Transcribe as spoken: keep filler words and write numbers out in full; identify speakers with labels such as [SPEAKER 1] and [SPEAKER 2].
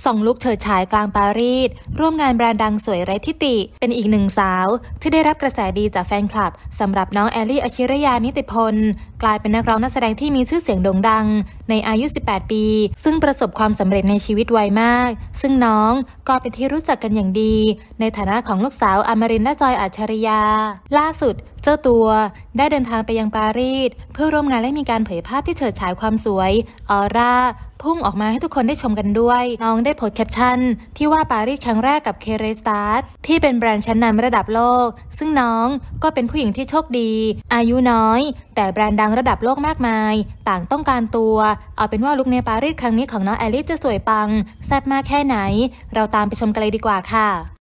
[SPEAKER 1] ส่องลุคเฉิดฉายกลางปารีสร่วมงานแบรนด์ดังสวยไร้ทิฏฐิเป็นอีกหนึ่งสาวที่ได้รับกระแสดีจากแฟนคลับสำหรับน้องแอลลี่อชิรยานิติพลกลายเป็นนักร้องนักแสดงที่มีชื่อเสียงโด่งดังในอายุสิบแปดปีซึ่งประสบความสำเร็จในชีวิตไวมากซึ่งน้องก็เป็นที่รู้จักกันอย่างดีในฐานะของลูกสาวอมรินทร์และจอยอัจฉริยาล่าสุดเจ้าตัวได้เดินทางไปยังปารีสเพื่อร่วมงานและมีการเผยภาพที่เฉิดฉายความสวยออร่าพุ่งออกมาให้ทุกคนได้ชมกันด้วยน้องได้โพสต์แคปชั่นที่ว่าปารีสครั้งแรกกับเคเรสตาร์ที่เป็นแบรนด์ชั้นนำระดับโลกซึ่งน้องก็เป็นผู้หญิงที่โชคดีอายุน้อยแต่แบรนด์ดังระดับโลกมากมายต่างต้องการตัวเอาเป็นว่าลุคในปารีสครั้งนี้ของน้องแอลลี่จะสวยปังแซ่บมากแค่ไหนเราตามไปชมกันเลยดีกว่าค่ะ